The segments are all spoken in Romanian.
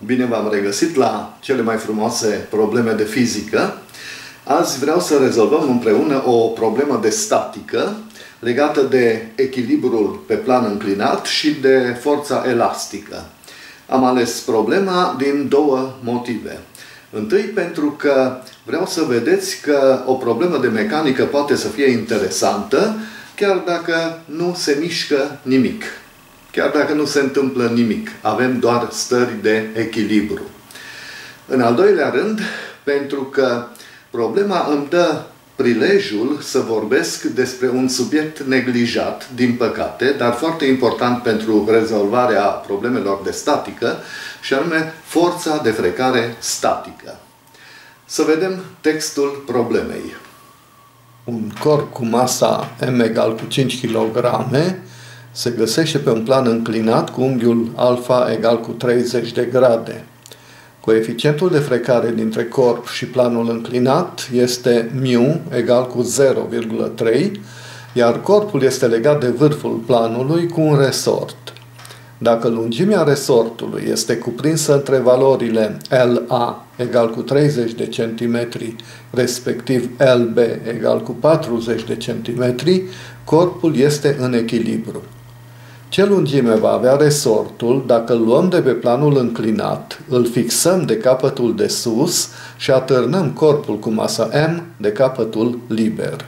Bine v-am regăsit la cele mai frumoase probleme de fizică. Azi vreau să rezolvăm împreună o problemă de statică legată de echilibrul pe plan înclinat și de forța elastică. Am ales problema din două motive. Întâi, pentru că vreau să vedeți că o problemă de mecanică poate să fie interesantă chiar dacă nu se mișcă nimic. Chiar dacă nu se întâmplă nimic. Avem doar stări de echilibru. În al doilea rând, pentru că problema îmi dă prilejul să vorbesc despre un subiect neglijat, din păcate, dar foarte important pentru rezolvarea problemelor de statică, și anume forța de frecare statică. Să vedem textul problemei. Un corp cu masa M egal cu 5 kg se găsește pe un plan înclinat cu unghiul alfa egal cu 30 de grade. Coeficientul de frecare dintre corp și planul înclinat este μ egal cu 0,3, iar corpul este legat de vârful planului cu un resort. Dacă lungimea resortului este cuprinsă între valorile LA egal cu 30 de cm, respectiv LB egal cu 40 de cm, corpul este în echilibru. Ce lungime va avea resortul dacă îl luăm de pe planul înclinat, îl fixăm de capătul de sus și atârnăm corpul cu masă M de capătul liber?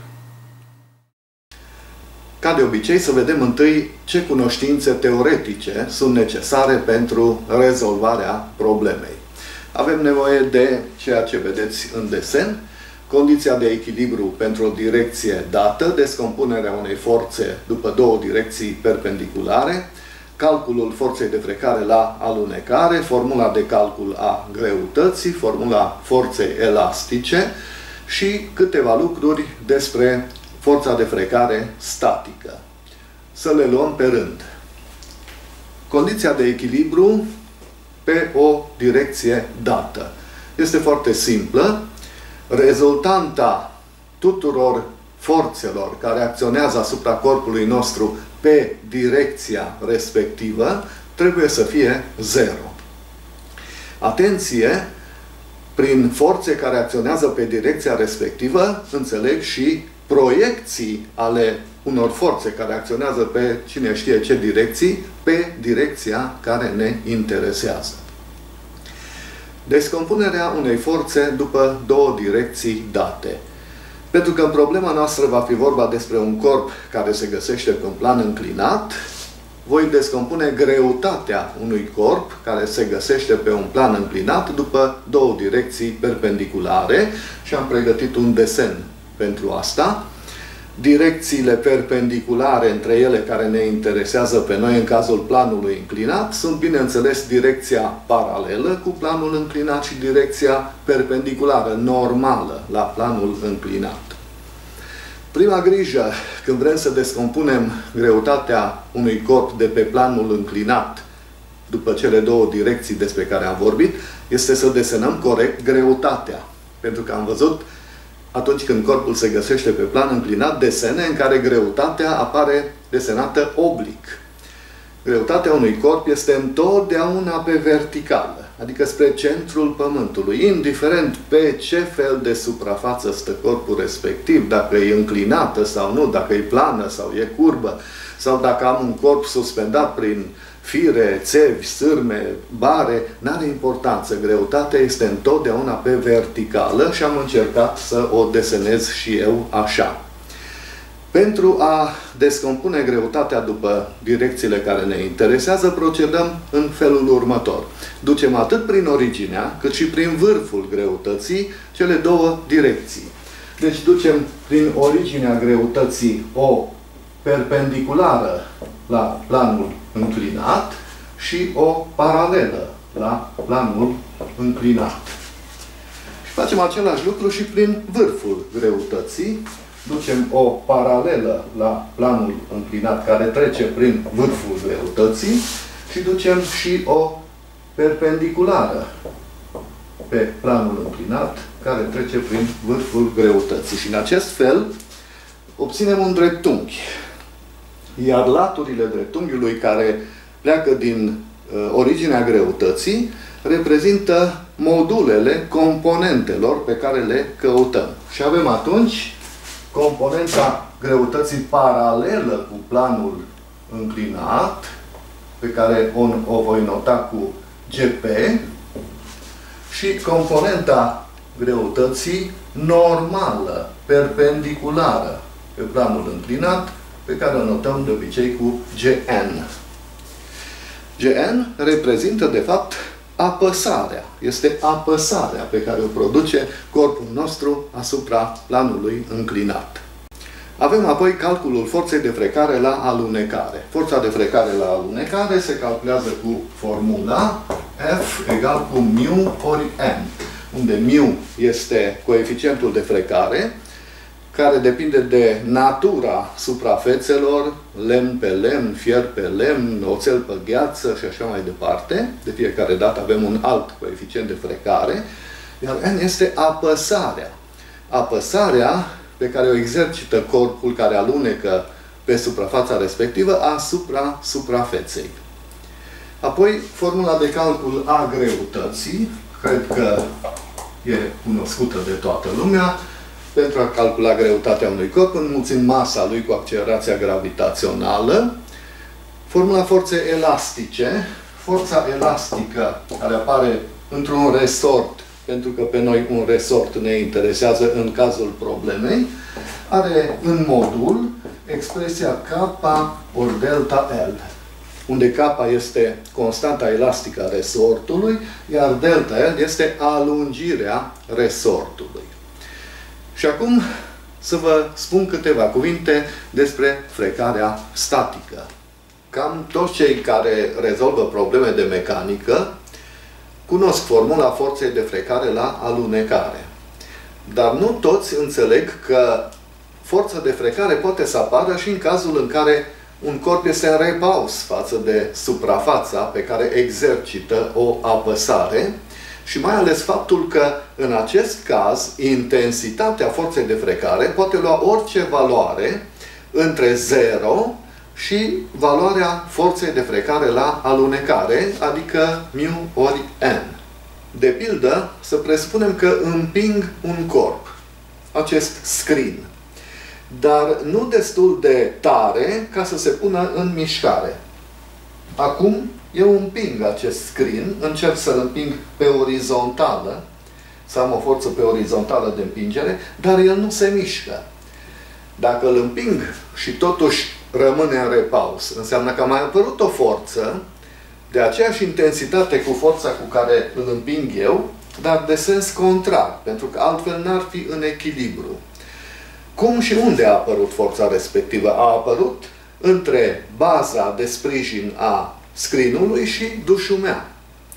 Ca de obicei, să vedem întâi ce cunoștințe teoretice sunt necesare pentru rezolvarea problemei. Avem nevoie de ceea ce vedeți în desen: condiția de echilibru pentru o direcție dată, descompunerea unei forțe după două direcții perpendiculare, calculul forței de frecare la alunecare, formula de calcul a greutății, formula forței elastice și câteva lucruri despre forța de frecare statică. Să le luăm pe rând. Condiția de echilibru pe o direcție dată. Este foarte simplă. Rezultanta tuturor forțelor care acționează asupra corpului nostru pe direcția respectivă trebuie să fie 0. Atenție! Prin forțe care acționează pe direcția respectivă înțeleg și proiecții ale unor forțe care acționează pe cine știe ce direcții, pe direcția care ne interesează. Descompunerea unei forțe după două direcții date. Pentru că în problema noastră va fi vorba despre un corp care se găsește pe un plan înclinat, voi descompune greutatea unui corp care se găsește pe un plan înclinat după două direcții perpendiculare și am pregătit un desen pentru asta. Direcțiile perpendiculare între ele care ne interesează pe noi în cazul planului înclinat sunt, bineînțeles, direcția paralelă cu planul înclinat și direcția perpendiculară, normală, la planul înclinat. Prima grijă când vrem să descompunem greutatea unui corp de pe planul înclinat după cele două direcții despre care am vorbit, este să desenăm corect greutatea. Pentru că am văzut atunci când corpul se găsește pe plan înclinat, desene în care greutatea apare desenată oblic. Greutatea unui corp este întotdeauna pe verticală, adică spre centrul Pământului, indiferent pe ce fel de suprafață stă corpul respectiv, dacă e înclinată sau nu, dacă e plană sau e curbă, sau dacă am un corp suspendat prin fire, țevi, sârme, bare, n-are importanță. Greutatea este întotdeauna pe verticală și am încercat să o desenez și eu așa. Pentru a descompune greutatea după direcțiile care ne interesează, procedăm în felul următor. Ducem atât prin originea, cât și prin vârful greutății cele două direcții. Deci ducem prin originea greutății o perpendiculară la planul înclinat și o paralelă la planul înclinat. Și facem același lucru și prin vârful greutății. Ducem o paralelă la planul înclinat care trece prin vârful greutății și ducem și o perpendiculară pe planul înclinat care trece prin vârful greutății. Și în acest fel obținem un dreptunghi. Iar laturile dreptunghiului care pleacă din originea greutății reprezintă modulele componentelor pe care le căutăm. Și avem atunci componenta greutății paralelă cu planul înclinat, pe care o voi nota cu GP, și componenta greutății normală, perpendiculară pe planul înclinat, pe care o notăm de obicei cu GN. GN reprezintă, de fapt, apăsarea. Este apăsarea pe care o produce corpul nostru asupra planului înclinat. Avem apoi calculul forței de frecare la alunecare. Forța de frecare la alunecare se calculează cu formula F egal cu mu ori N, unde mu este coeficientul de frecare, care depinde de natura suprafețelor, lemn pe lemn, fier pe lemn, oțel pe gheață și așa mai departe. De fiecare dată avem un alt coeficient de frecare, iar N este apăsarea. Apăsarea pe care o exercită corpul care alunecă pe suprafața respectivă asupra suprafeței. Apoi, formula de calcul a greutății, cred că e cunoscută de toată lumea. Pentru a calcula greutatea unui corp, înmulțim masa lui cu accelerația gravitațională. Formula forței elastice, forța elastică care apare într-un resort, pentru că pe noi un resort ne interesează în cazul problemei, are în modul expresia K ori delta L, unde K este constanta elastică a resortului, iar delta L este alungirea resortului. Și acum să vă spun câteva cuvinte despre frecarea statică. Cam toți cei care rezolvă probleme de mecanică cunosc formula forței de frecare la alunecare. Dar nu toți înțeleg că forța de frecare poate să apară și în cazul în care un corp este în repaus față de suprafața pe care exercită o apăsare, și mai ales faptul că, în acest caz, intensitatea forței de frecare poate lua orice valoare între 0 și valoarea forței de frecare la alunecare, adică mu ori N. De pildă, să presupunem că împing un corp, acest screen, dar nu destul de tare ca să se pună în mișcare. Acum, eu împing acest screen, încerc să-l împing pe orizontală, să am o forță pe orizontală de împingere, dar el nu se mișcă. Dacă îl împing și totuși rămâne în repaus, înseamnă că a mai apărut o forță de aceeași intensitate cu forța cu care îl împing eu, dar de sens contrar, pentru că altfel n-ar fi în echilibru. Cum și unde a apărut forța respectivă? A apărut între baza de sprijin a screen-ului și dușumea.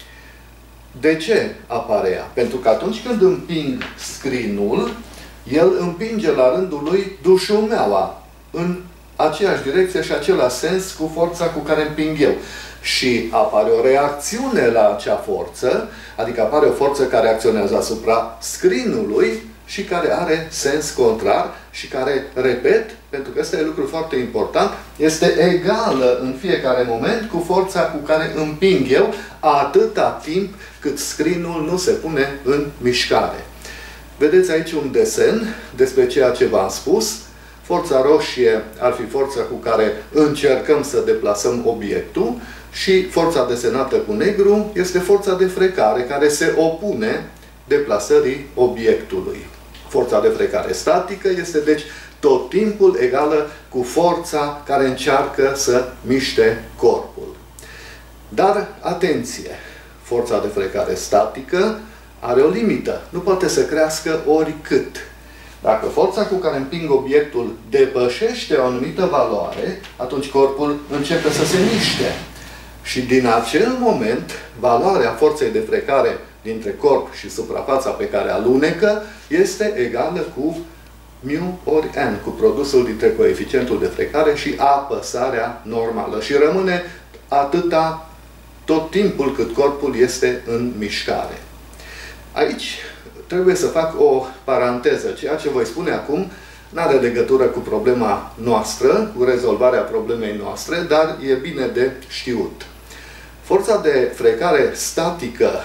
De ce apare ea? Pentru că atunci când împing screen-ul, el împinge la rândul lui dușumeaua în aceeași direcție și același sens cu forța cu care împing eu. Și apare o reacțiune la acea forță, adică apare o forță care acționează asupra screen-ului și care are sens contrar și care, repet, pentru că ăsta e lucru foarte important, este egală în fiecare moment cu forța cu care împing eu, atâta timp cât screen-ul nu se pune în mișcare. Vedeți aici un desen despre ceea ce v-am spus. Forța roșie ar fi forța cu care încercăm să deplasăm obiectul și forța desenată cu negru este forța de frecare care se opune deplasării obiectului. Forța de frecare statică este, deci, tot timpul egală cu forța care încearcă să miște corpul. Dar, atenție! Forța de frecare statică are o limită. Nu poate să crească oricât. Dacă forța cu care împing obiectul depășește o anumită valoare, atunci corpul începe să se miște. Și din acel moment, valoarea forței de frecare dintre corp și suprafața pe care alunecă este egală cu mu ori N, cu produsul dintre coeficientul de frecare și apăsarea normală. Și rămâne atâta tot timpul cât corpul este în mișcare. Aici trebuie să fac o paranteză. Ceea ce voi spune acum nu are legătură cu problema noastră, cu rezolvarea problemei noastre, dar e bine de știut. Forța de frecare statică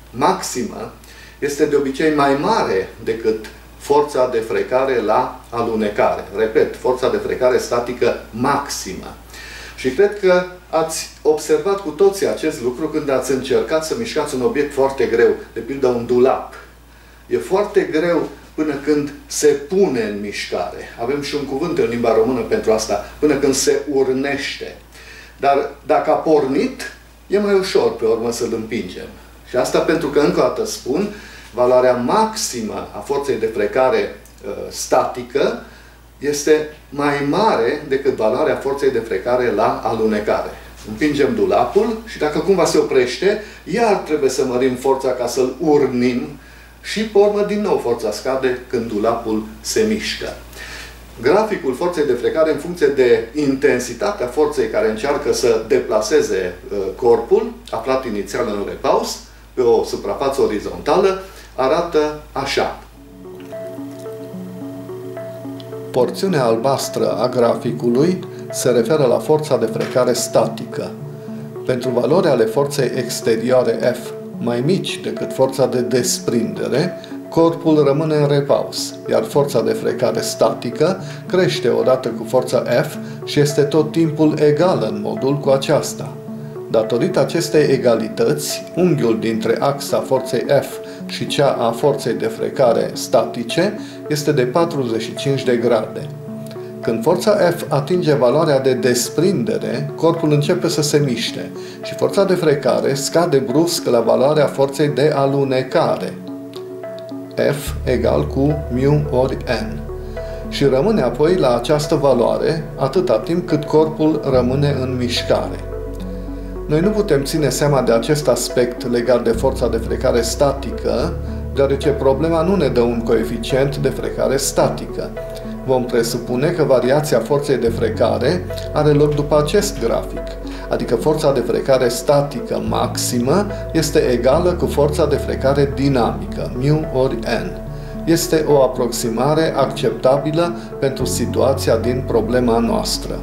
maximă este de obicei mai mare decât forța de frecare la alunecare. Repet, forța de frecare statică maximă. Și cred că ați observat cu toții acest lucru când ați încercat să mișcați un obiect foarte greu, de pildă un dulap. E foarte greu până când se pune în mișcare. Avem și un cuvânt în limba română pentru asta, până când se urnește. Dar dacă a pornit, e mai ușor pe urmă să-l împingem. Și asta pentru că, încă o dată spun, valoarea maximă a forței de frecare statică este mai mare decât valoarea forței de frecare la alunecare. Împingem dulapul și dacă cumva se oprește, iar trebuie să mărim forța ca să-l urnim și, pe urmă, din nou forța scade când dulapul se mișcă. Graficul forței de frecare în funcție de intensitatea forței care încearcă să deplaseze corpul, aflat inițial în repaus, pe o suprafață orizontală, arată așa. Porțiunea albastră a graficului se referă la forța de frecare statică. Pentru valori ale forței exterioare F mai mici decât forța de desprindere, corpul rămâne în repaus, iar forța de frecare statică crește odată cu forța F și este tot timpul egală în modul cu aceasta. Datorită acestei egalități, unghiul dintre axa forței F și cea a forței de frecare statice este de 45 de grade. Când forța F atinge valoarea de desprindere, corpul începe să se miște și forța de frecare scade brusc la valoarea forței de alunecare, F egal cu mu ori N, și rămâne apoi la această valoare atâta timp cât corpul rămâne în mișcare. Noi nu putem ține seama de acest aspect legat de forța de frecare statică, deoarece problema nu ne dă un coeficient de frecare statică. Vom presupune că variația forței de frecare are loc după acest grafic, adică forța de frecare statică maximă este egală cu forța de frecare dinamică, mu ori N. Este o aproximare acceptabilă pentru situația din problema noastră.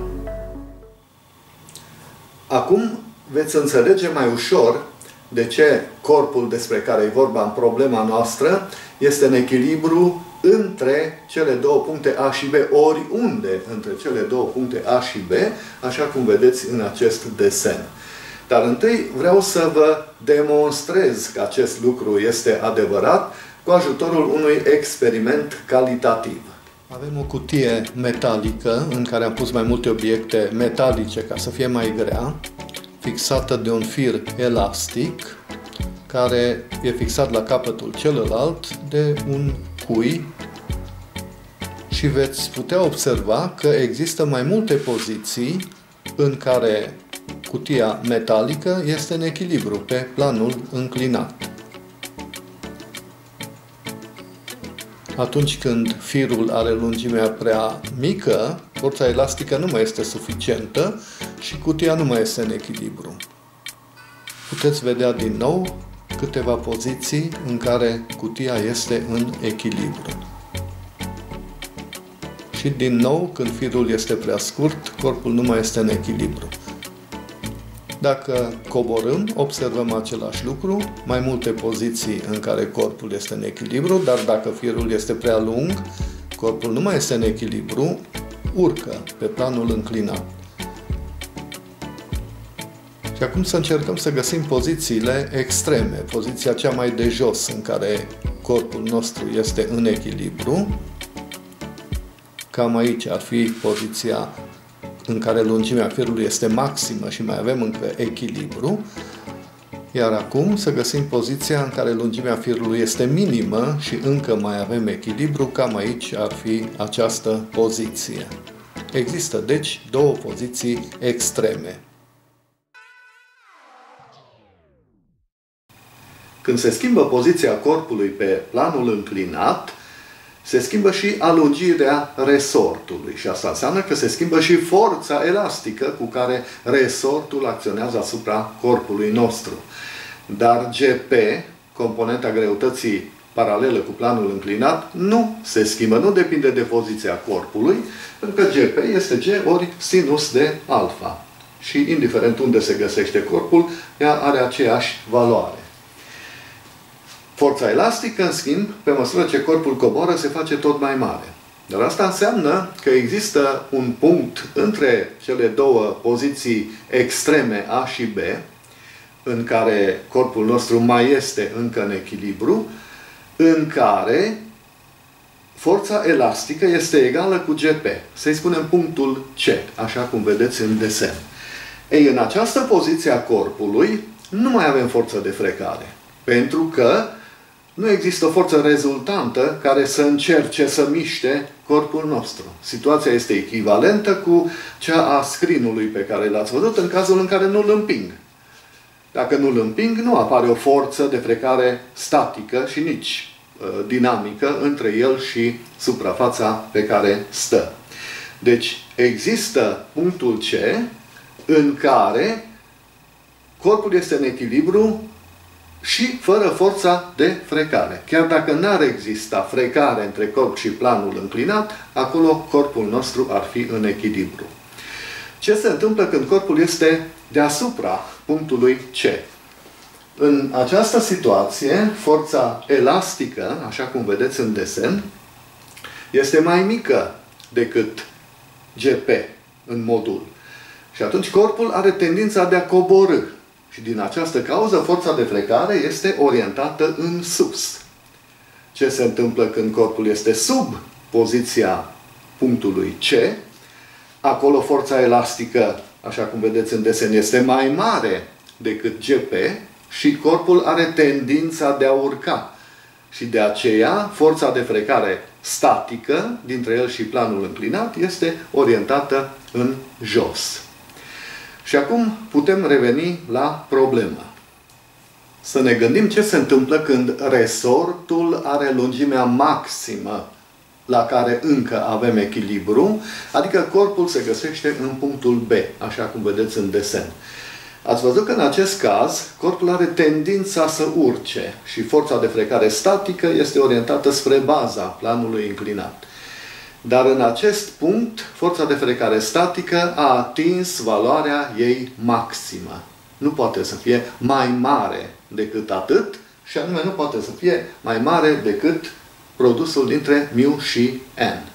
Acum veți înțelege mai ușor de ce corpul despre care e vorba în problema noastră este în echilibru între cele două puncte A și B, oriunde între cele două puncte A și B, așa cum vedeți în acest desen. Dar întâi vreau să vă demonstrez că acest lucru este adevărat cu ajutorul unui experiment calitativ. Avem o cutie metalică în care am pus mai multe obiecte metalice ca să fie mai grea, fixată de un fir elastic, care e fixat la capătul celălalt de un cui și veți putea observa că există mai multe poziții în care cutia metalică este în echilibru pe planul înclinat. Atunci când firul are lungimea prea mică, forța elastică nu mai este suficientă și cutia nu mai este în echilibru. Puteți vedea din nou câteva poziții în care cutia este în echilibru. Și din nou, când firul este prea scurt, corpul nu mai este în echilibru. Dacă coborâm, observăm același lucru, mai multe poziții în care corpul este în echilibru, dar dacă firul este prea lung, corpul nu mai este în echilibru, urcă pe planul înclinat. Și acum să încercăm să găsim pozițiile extreme, poziția cea mai de jos în care corpul nostru este în echilibru. Cam aici ar fi poziția în care lungimea firului este maximă și mai avem încă echilibru. Iar acum să găsim poziția în care lungimea firului este minimă și încă mai avem echilibru, cam aici ar fi această poziție. Există, deci, două poziții extreme. Când se schimbă poziția corpului pe planul înclinat, se schimbă și alungirea resortului și asta înseamnă că se schimbă și forța elastică cu care resortul acționează asupra corpului nostru. Dar GP, componenta greutății paralelă cu planul înclinat, nu se schimbă, nu depinde de poziția corpului, pentru că GP este G ori sinus de alfa. Și indiferent unde se găsește corpul, ea are aceeași valoare. Forța elastică, în schimb, pe măsură ce corpul coboară, se face tot mai mare. Dar asta înseamnă că există un punct între cele două poziții extreme A și B, în care corpul nostru mai este încă în echilibru, în care forța elastică este egală cu GP. Să-i spunem punctul C, așa cum vedeți în desen. Ei, în această poziție a corpului nu mai avem forță de frecare, pentru că nu există o forță rezultantă care să încerce să miște corpul nostru. Situația este echivalentă cu cea a screen-ului pe care l-ați văzut în cazul în care nu îl împing. Dacă nu îl împing, nu apare o forță de frecare statică și nici dinamică între el și suprafața pe care stă. Deci există punctul C în care corpul este în echilibru și fără forța de frecare. Chiar dacă n-ar exista frecare între corp și planul înclinat, acolo corpul nostru ar fi în echilibru. Ce se întâmplă când corpul este deasupra punctului C? În această situație, forța elastică, așa cum vedeți în desen, este mai mică decât GP în modul. Și atunci corpul are tendința de a coborî. Și din această cauză, forța de frecare este orientată în sus. Ce se întâmplă când corpul este sub poziția punctului C? Acolo forța elastică, așa cum vedeți în desen, este mai mare decât GP și corpul are tendința de a urca. Și de aceea, forța de frecare statică dintre el și planul înclinat este orientată în jos. Și acum putem reveni la problemă. Să ne gândim ce se întâmplă când resortul are lungimea maximă la care încă avem echilibru, adică corpul se găsește în punctul B, așa cum vedeți în desen. Ați văzut că în acest caz, corpul are tendința să urce și forța de frecare statică este orientată spre baza planului înclinat. Dar în acest punct, forța de frecare statică a atins valoarea ei maximă. Nu poate să fie mai mare decât atât și anume nu poate să fie mai mare decât produsul dintre μ și n.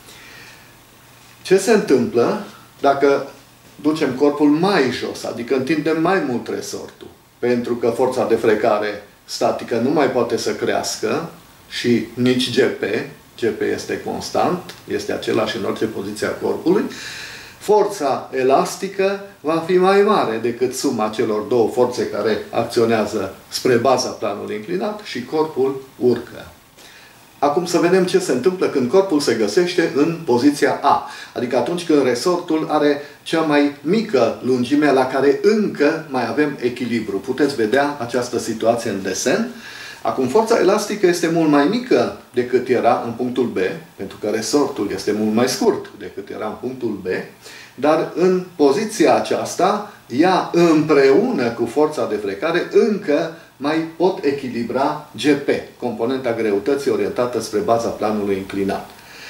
Ce se întâmplă dacă ducem corpul mai jos, adică întindem mai mult resortul? Pentru că forța de frecare statică nu mai poate să crească și nici GP este constant, este același în orice poziție a corpului, forța elastică va fi mai mare decât suma celor două forțe care acționează spre baza planului înclinat și corpul urcă. Acum să vedem ce se întâmplă când corpul se găsește în poziția A. Adică atunci când resortul are cea mai mică lungime la care încă mai avem echilibru. Puteți vedea această situație în desen. Acum, forța elastică este mult mai mică decât era în punctul B, pentru că resortul este mult mai scurt decât era în punctul B, dar în poziția aceasta, ea împreună cu forța de frecare încă mai pot echilibra GP, componenta greutății orientată spre baza planului înclinat.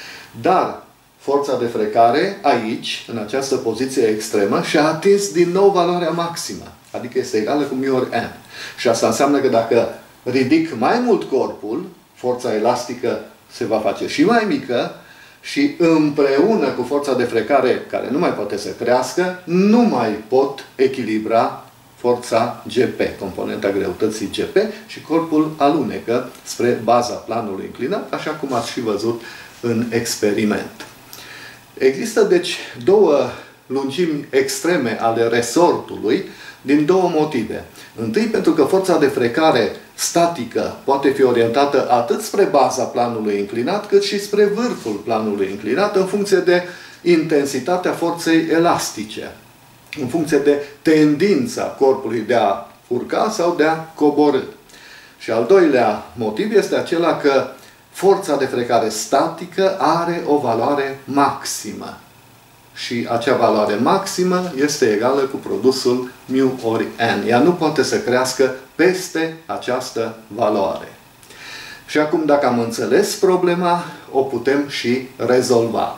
Dar forța de frecare aici, în această poziție extremă, și-a atins din nou valoarea maximă, adică este egală cu μ ori n. Și asta înseamnă că dacă ridic mai mult corpul, forța elastică se va face și mai mică și împreună cu forța de frecare, care nu mai poate să crească, nu mai pot echilibra forța GP, componenta greutății GP, și corpul alunecă spre baza planului înclinat, așa cum ați și văzut în experiment. Există, deci, două lungimi extreme ale resortului din două motive. Întâi, pentru că forța de frecare statică poate fi orientată atât spre baza planului înclinat, cât și spre vârful planului înclinat, în funcție de intensitatea forței elastice, în funcție de tendința corpului de a urca sau de a coborî. Și al doilea motiv este acela că forța de frecare statică are o valoare maximă. Și acea valoare maximă este egală cu produsul μ ori n. Ea nu poate să crească peste această valoare. Și acum, dacă am înțeles problema, o putem și rezolva.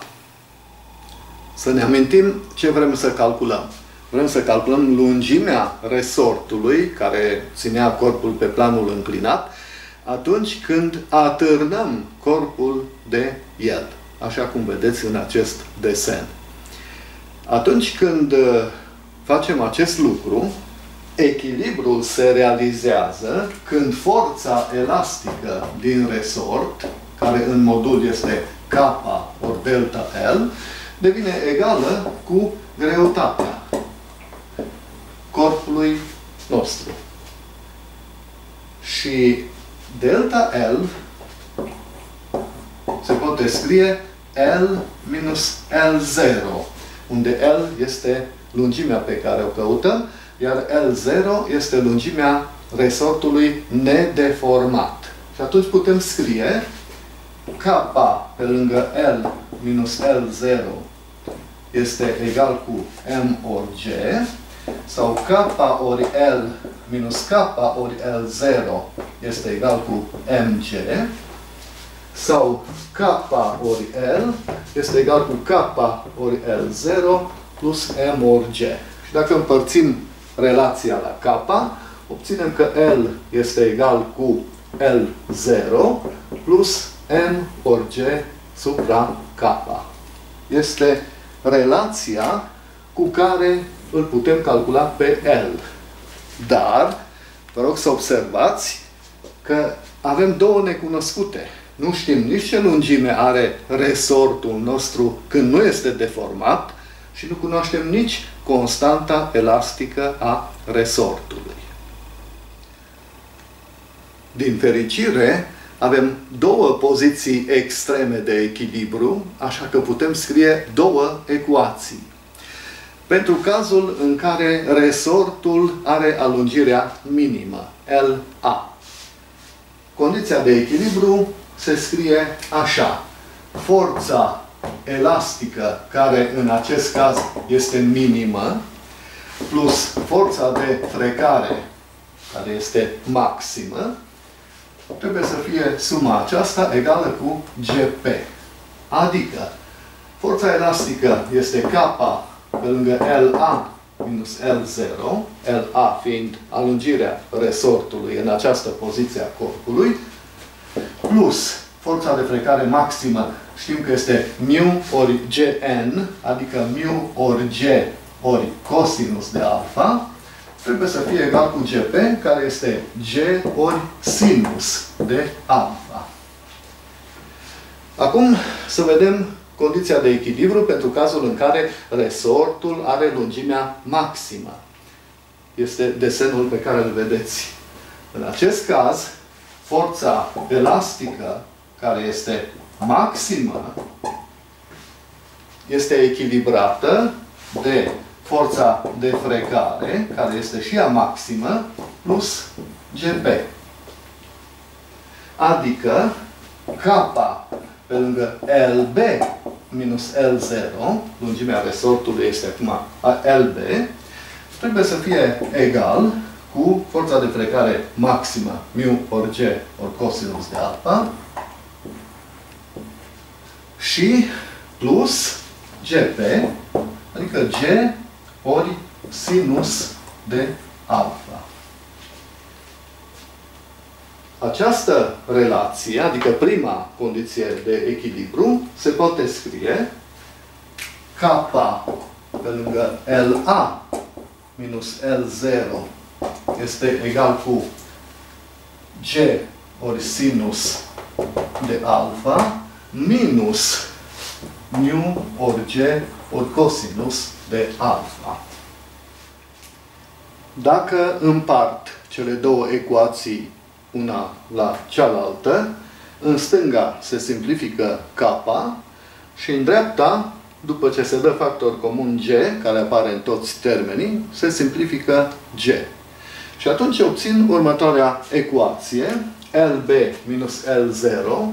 Să ne amintim ce vrem să calculăm. Vrem să calculăm lungimea resortului care ținea corpul pe planul înclinat, atunci când atârnăm corpul de el, așa cum vedeți în acest desen. Atunci când facem acest lucru, echilibrul se realizează când forța elastică din resort, care în modul este K ori delta L, devine egală cu greutatea corpului nostru. Și delta L se poate scrie L minus L0, unde L este lungimea pe care o căutăm, iar L0 este lungimea resortului nedeformat. Și atunci putem scrie K pe lângă L minus L0 este egal cu M ori G, sau K ori L minus K ori L0 este egal cu MG, sau K ori L este egal cu K ori L0 plus M ori G. Și dacă împărțim relația la K, obținem că L este egal cu L0 plus M ori G supra K. Este relația cu care îl putem calcula pe L. Dar, vă rog să observați că avem două necunoscute. Nu știm nici ce lungime are resortul nostru când nu este deformat și nu cunoaștem nici constanta elastică a resortului. Din fericire, avem două poziții extreme de echilibru, așa că putem scrie două ecuații. Pentru cazul în care resortul are alungirea minimă, LA. Condiția de echilibru se scrie așa. Forța elastică, care în acest caz este minimă, plus forța de frecare, care este maximă, trebuie să fie suma aceasta egală cu GP. Adică, forța elastică este K pe lângă LA minus L0, LA fiind alungirea resortului în această poziție a corpului, plus forța de frecare maximă, știm că este mu ori Gn, adică mu ori G ori cosinus de alfa, trebuie să fie egal cu GP, care este G ori sinus de alfa. Acum să vedem condiția de echilibru pentru cazul în care resortul are lungimea maximă. Este desenul pe care îl vedeți. În acest caz, forța elastică, care este maximă, este echilibrată de forța de frecare, care este și ea maximă, plus GP. Adică K pe lângă LB minus L0, lungimea resortului este acum LB, trebuie să fie egal cu forța de frecare maximă, mu ori G ori cosinus de alfa, și plus GP, adică G ori sinus de alfa. Această relație, adică prima condiție de echilibru, se poate scrie K pe lângă LA minus L0 este egal cu G ori sinus de alfa minus mu ori G ori cosinus de alfa. Dacă împart cele două ecuații una la cealaltă, în stânga se simplifică K și în dreapta, după ce se dă factor comun G, care apare în toți termenii, se simplifică G. Și atunci obțin următoarea ecuație, LB minus L0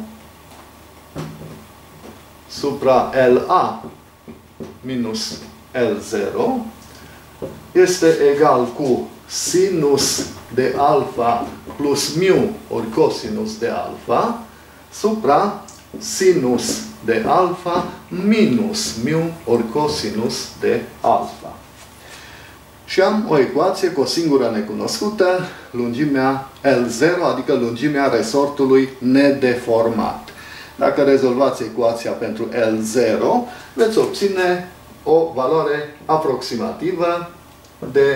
supra LA minus L0 este egal cu sinus de alfa plus mu ori cosinus de alfa supra sinus de alfa minus mu ori cosinus de alfa. Și am o ecuație cu o singură necunoscută, lungimea L0, adică lungimea resortului nedeformat. Dacă rezolvați ecuația pentru L0, veți obține o valoare aproximativă de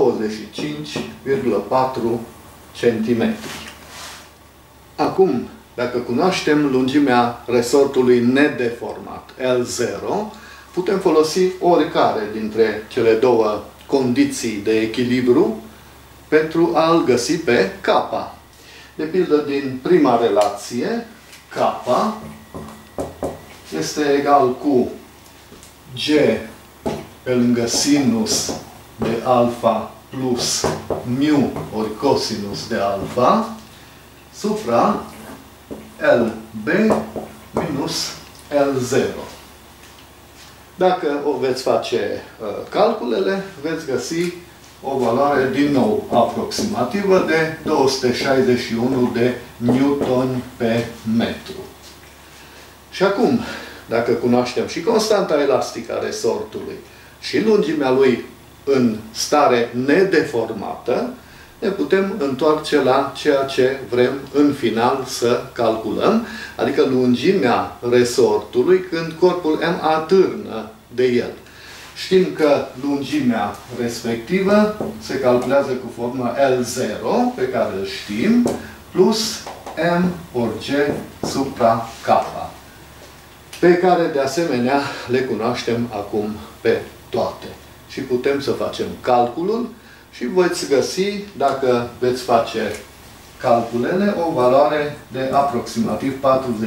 25,4 cm. Acum, dacă cunoaștem lungimea resortului nedeformat L0, putem folosi oricare dintre cele două condiții de echilibru pentru a-l găsi pe K. De pildă, din prima relație, K este egal cu G pe lângă sinus de alfa plus mu ori cosinus de alfa supra LB minus L0. Dacă o veți face calculele, veți găsi o valoare din nou aproximativă de 261 de newton pe metru. Și acum, dacă cunoaștem și constanta elastică a resortului și lungimea lui în stare nedeformată, ne putem întoarce la ceea ce vrem în final să calculăm, adică lungimea resortului când corpul M atârnă de el. Știm că lungimea respectivă se calculează cu formula L0, pe care îl știm, plus M ori G supra K, pe care de asemenea le cunoaștem acum pe toate. Și putem să facem calculul și veți găsi, dacă veți face calculele, o valoare de aproximativ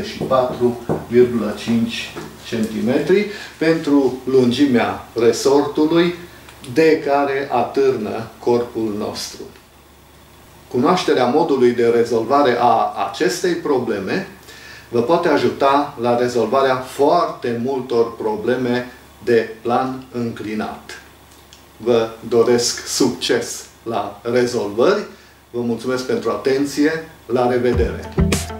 44,5 cm pentru lungimea resortului de care atârnă corpul nostru. Cunoașterea modului de rezolvare a acestei probleme vă poate ajuta la rezolvarea foarte multor probleme de plan înclinat. Vă doresc succes la rezolvări. Vă mulțumesc pentru atenție. La revedere!